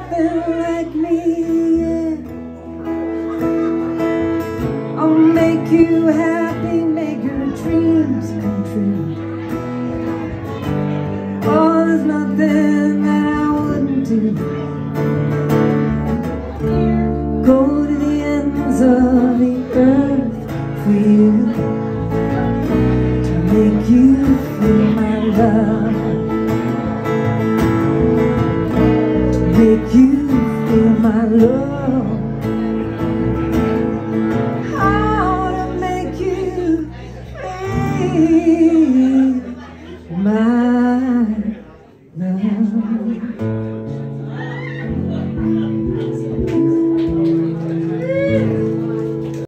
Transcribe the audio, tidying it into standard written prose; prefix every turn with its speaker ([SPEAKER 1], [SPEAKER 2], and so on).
[SPEAKER 1] nothing like me, yeah. I'll make you happy, make your dreams come true. Oh, there's nothing that I wouldn't do. Go to the ends of the earth for you, to make you feel my love, to make you feel my love. How to make you feel my love.